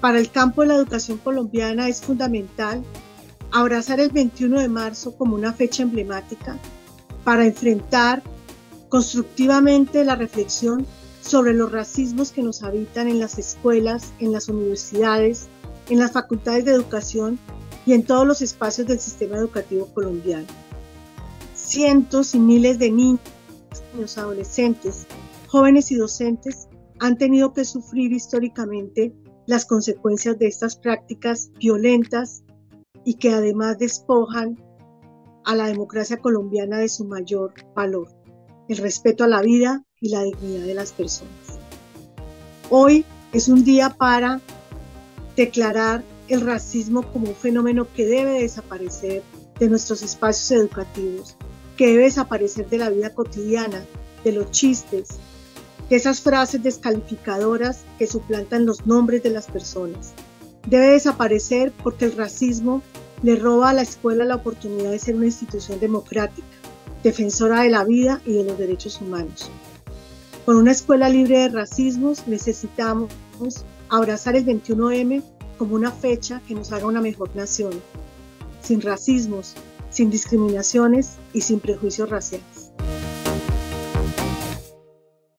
Para el campo de la educación colombiana es fundamental abrazar el 21 de marzo como una fecha emblemática para enfrentar constructivamente la reflexión sobre los racismos que nos habitan en las escuelas, en las universidades, en las facultades de educación y en todos los espacios del sistema educativo colombiano. Cientos y miles de niños, adolescentes, jóvenes y docentes han tenido que sufrir históricamente las consecuencias de estas prácticas violentas y que además despojan a la democracia colombiana de su mayor valor, el respeto a la vida y la dignidad de las personas. Hoy es un día para declarar el racismo como un fenómeno que debe desaparecer de nuestros espacios educativos, que debe desaparecer de la vida cotidiana, de los chistes, de esas frases descalificadoras que suplantan los nombres de las personas. Debe desaparecer porque el racismo le roba a la escuela la oportunidad de ser una institución democrática, defensora de la vida y de los derechos humanos. Con una escuela libre de racismos necesitamos abrazar el 21M como una fecha que nos haga una mejor nación, sin racismos, sin discriminaciones y sin prejuicios raciales.